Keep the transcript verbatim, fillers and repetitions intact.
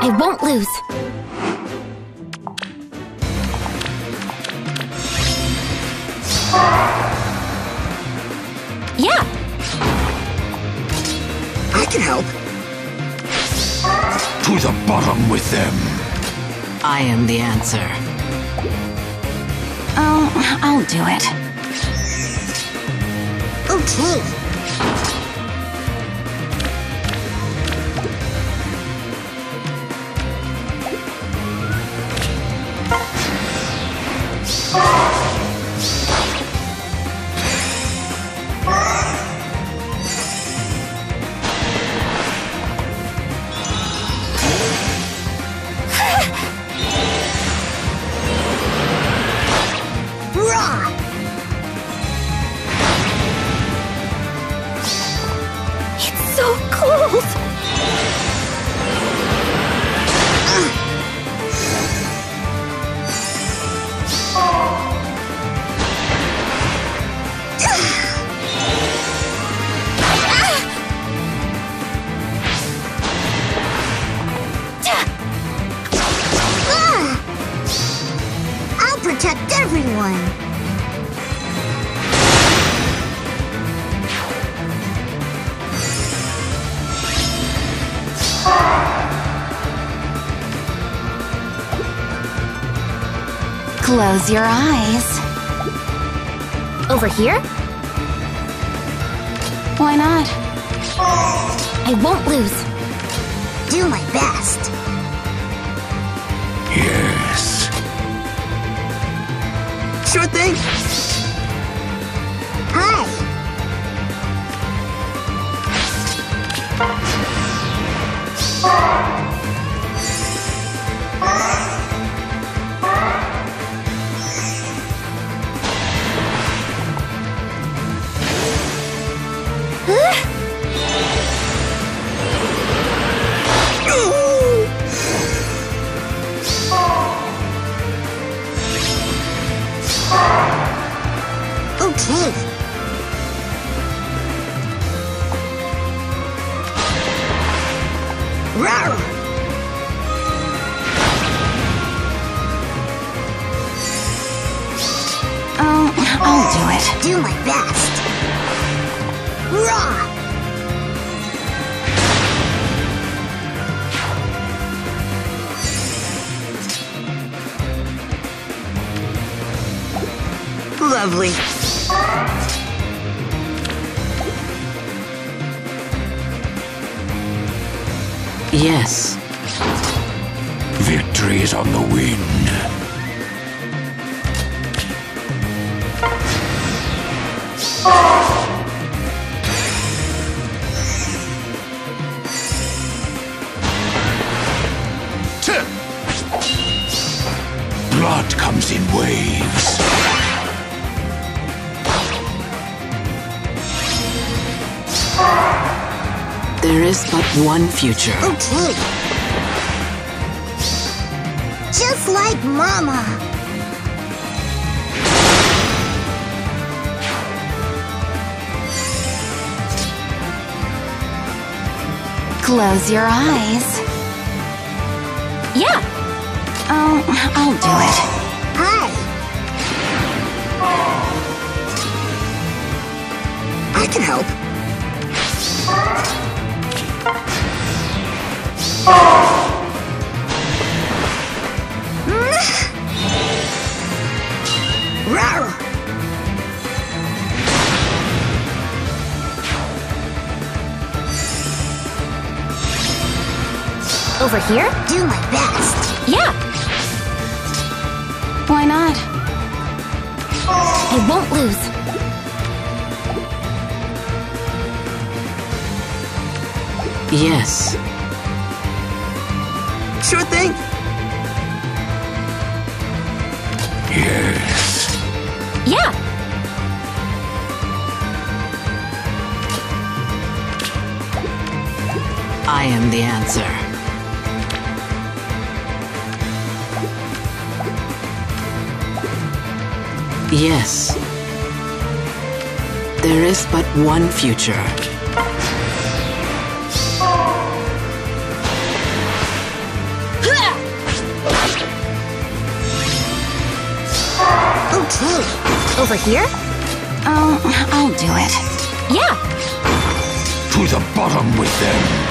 I won't lose. Yeah. I can help. To the bottom with them. I am the answer. Oh, I'll do it. Okay. It's so cold. I'll protect everyone. Close your eyes. Over here? Why not? I won't lose. Do my best. Yes. Sure thing. Hi. Okay. Rawr! Oh, I'll do it. Do my best. Raw! Lovely. Yes. Victory is on the wind. Blood comes in waves. There is but one future. Okay. Just like Mama. Close your eyes. Yeah. Oh, I'll do it. Hi. I can help. Rawr! Over here? Do my best. Yeah. Why not? I won't lose. Yes. Sure thing. Yes. Yeah. I am the answer. Yes. There is but one future. Over here? Oh, I'll do it. Yeah. To the bottom with them.